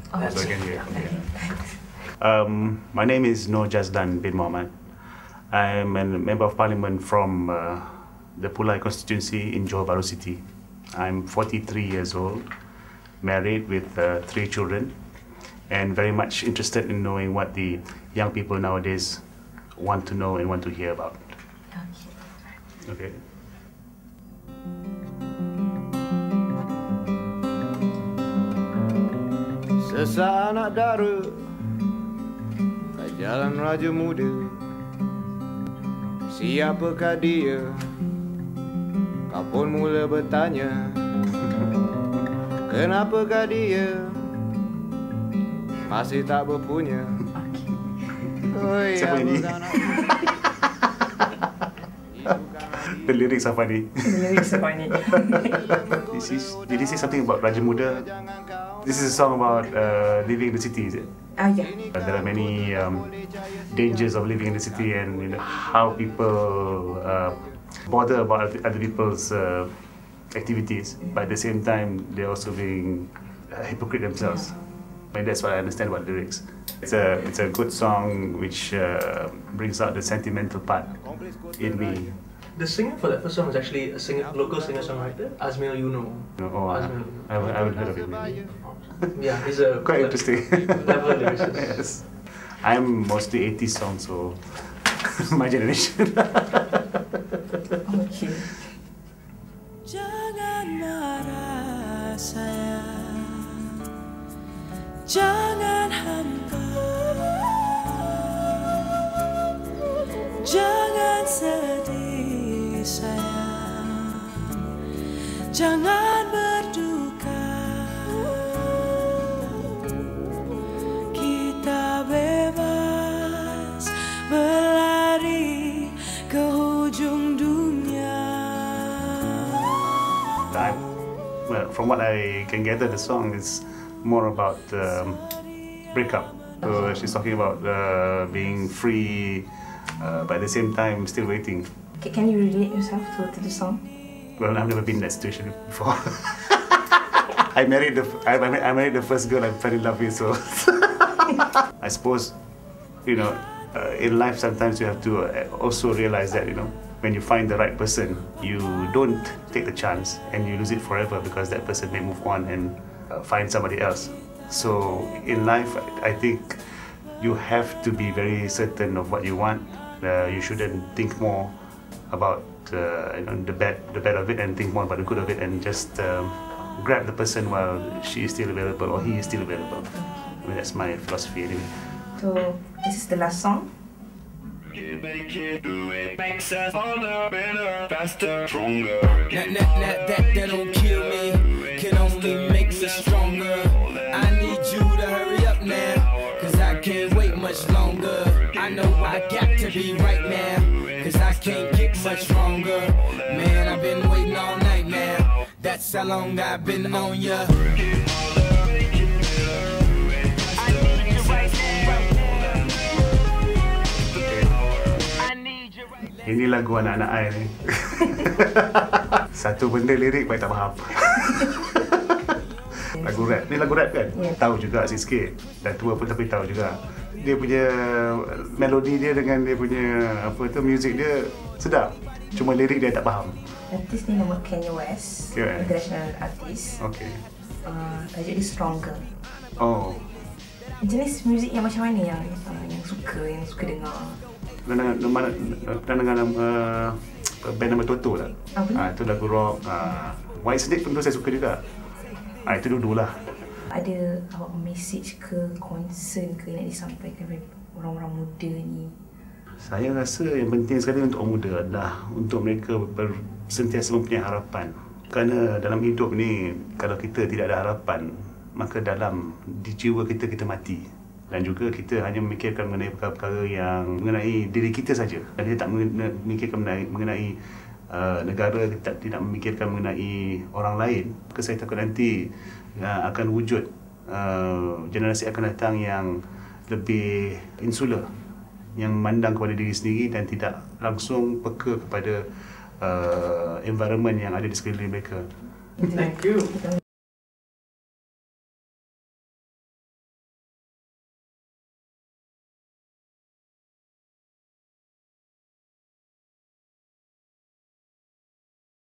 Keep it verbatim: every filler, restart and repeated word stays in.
Oh, so I can hear. Okay. Um, my name is Noor Jazdan bin Mohamad. I'm a member of parliament from uh, the Pulai constituency in Johor Bahru City. I'm forty-three years old, married with uh, three children, and very much interested in knowing what the young people nowadays want to know and want to hear about. Okay. Okay. Sesak anak dara kat jalan Raja Muda. Siapakah dia? Kau pun mula bertanya, kenapakah dia masih tak berpunya? Oi, siapa ini? The lyrics are funny. The lyrics are funny. This is, did he say something about Raja Muda? This is a song about uh, living in the city, is it? Ah, uh, yeah. Uh, there are many um, dangers of living in the city, and you know, how people uh, bother about other people's uh, activities, but at the same time they're also being uh, hypocrite themselves. And that's what I understand about the lyrics. It's a it's a good song which uh, brings out the sentimental part in me. The singer for that first song is actually a singer, local singer-songwriter, Azmil Yuno. Oh, I, Azmil Yuno. I, haven't, I haven't heard of him. Yeah, he's a quite interesting. Clever lyricist. Yes, I'm mostly eighties songs, so my generation. Okay. Jangan marah sayang, jangan hampa, jangan sedih sayang, jangan berduka. Kita bebas berlari ke hujung dunia. I'm, well, from what I can gather, the song is more about um, breakup. So she's talking about uh, being free, uh, but at the same time still waiting. Okay, can you relate yourself to, to the song? Well, I've never been in that situation before. I married the I, I married the first girl I fell in love with, so I suppose, you know, uh, in life sometimes you have to also realize that, you know, when you find the right person, you don't take the chance and you lose it forever because that person may move on and uh, find somebody else. So in life, I think you have to be very certain of what you want. Uh, you shouldn't think more about uh, you know, the bad, the bad of it, and think more about the good of it, and just um, grab the person while she is still available or he is still available. I mean, that's my philosophy anyway. So this is the last song. Makes us harder, better, faster, stronger. That, that, that, that, that don't kill me, can only make me stronger. I need you to hurry up now, cause I can't wait much longer. I know I got to be right now, cause I can't get much stronger. Man, I've been waiting all night now, that's how long I've been on ya. Ini lagu anak-anak I ni. Satu benda lirik baik tak faham. Lagu rap. Ni lagu rap kan? Yeah. Tahu juga sikit-sikit. Dah tua pun tapi tahu juga. Dia punya melodi dia dengan dia punya apa tu music dia sedap. Cuma lirik dia tak faham. Artis ni nama Kanye West, Okay. international artist. Okay. Uh, tajuk dia Stronger. Oh. Jenis muzik yang macam mana yang uh, yang suka, yang suka dengar? Pernah dengar pernah dengar nama band nama Toto tak? Ah, ah, itu lagu rock. Ah, White Snake pun tu saya suka juga. Ah, itu dulu lah. Ada awak message ke, concern ke yang nak disampaikan kepada orang-orang muda ni? Saya rasa yang penting sekali untuk orang muda adalah untuk mereka ber, sentiasa mempunyai harapan. Kerana dalam hidup ni, kalau kita tidak ada harapan, maka dalam di jiwa kita, kita mati. Dan juga kita hanya memikirkan mengenai perkara-perkara yang mengenai diri kita saja. Dan kita tak memikirkan mengenai, mengenai uh, negara, kita tidak memikirkan mengenai orang lain. Maka saya takut nanti uh, akan wujud uh, generasi akan datang yang lebih insular, yang memandang kepada diri sendiri dan tidak langsung peka kepada uh, environment yang ada di sekeliling mereka. Thank you.